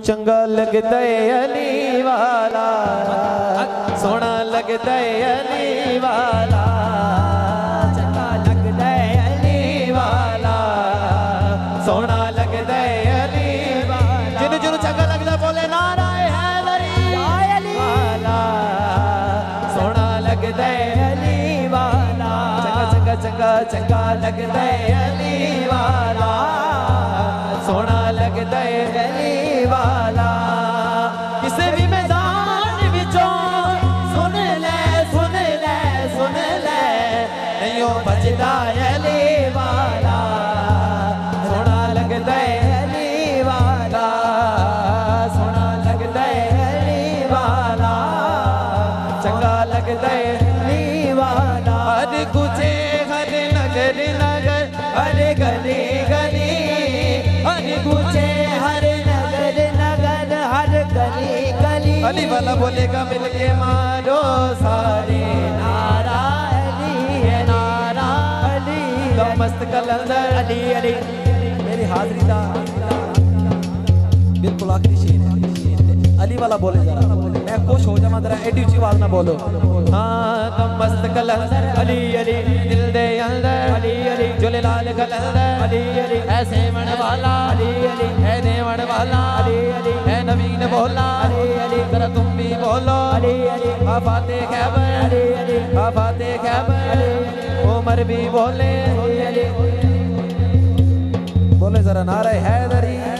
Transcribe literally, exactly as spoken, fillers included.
चंगा लगता है अली वाला, सोना लगता है अली वाला, चंगा लगता है अली वाला, सोना लगता है अली वाला। जिन्हों जिन्हों चंगा लगता बोले नारा हैदरी वाला, सोना लगता है अली वाला, चंगा चंगा चंगा चंगा लगता है अली वाला, सोना लगता है अली वाला। किसे भी मैदान विचों सुन ले सुन ले सुन ले, नहीं हो बचता अली वाला, सोना लगता है अली वाला, सोना लगता है अली वाला, चंगा लगता है अली वाला। हर कुछे हर नगर नगर हर गली गली, हर कुछे हर नगर नगर हर गली गली, अली वाला बोलेगा मिलके मारो सारे नारा अली है नारा अली। तो मस्त कलंदर अली अली मेरी हाजरी दा बिल्कुल आखिरी शेर है, अली वाला बोले जरा, मैं खुश हो जावा जरा, एडी ऊंची आवाज ना बोलो। हाँ तो मस्त कलंदर अली अली, दिल दे अंदर अली अली, जोले लाल कलंदर अली अली, ऐसे मन वाला अली अली, है देवन वाला अली अली, है नवीन बोला अली अली, जरा तुम भी बोलो अली अली, आफाते खैबर अली अली, आफाते खैबर अली, उमर भी बोले अली अली, बोले जरा नारे हैदरी।